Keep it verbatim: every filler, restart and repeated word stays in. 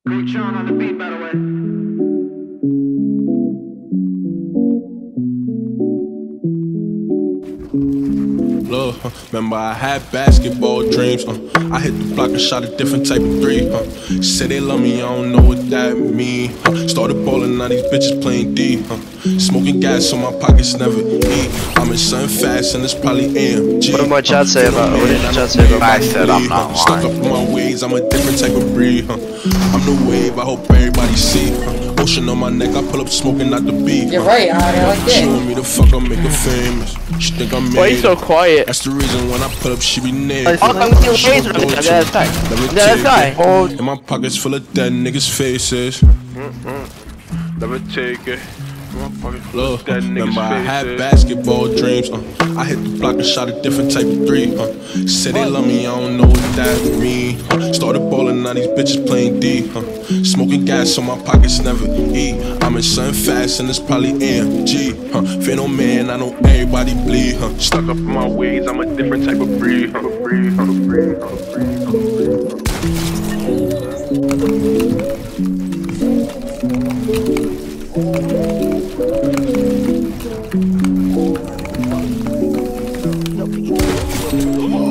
Coach Sean on the beat, by the way. Look, huh, remember I had basketball dreams. Uh, I hit the block and shot a different type of three. Uh, say they love me, I don't know what that mean. Uh, started ballin', now these bitches playing D. Uh, smoking gas so my pockets never eat. I'm in something fast and it's probably A M G. What did my chat say about? What did the chat say about? I said I'm not Stuck lying. up in my ways, I'm a different type of breed. Huh? I'm the wave, I hope everybody see. Huh? Ocean on my neck, I pull up smoking out the beat. You're right, I like She that. want me to fuck her, make her famous. She think I'm made. Why are you so quiet? That's the reason when I pull up, she be named. Oh, I'm gonna kill Hayes right now. That guy. That guy. Oh, and my pockets full of dead niggas' faces. Mm-mm. Never take it. Look, remember I had basketball dreams. Uh, I hit the block and shot a different type of three. Uh, say they love me, I don't know what that mean. Uh, started ballin', now these bitches playing D. Uh, smoking gas so my pockets never eat. I'm in something fast and it's probably A M G. Uh, fear no man, I know everybody bleed. Uh, Stuck up in my ways, I'm a different type of breed. Type of breed, type of breed, type of breed, type of breed.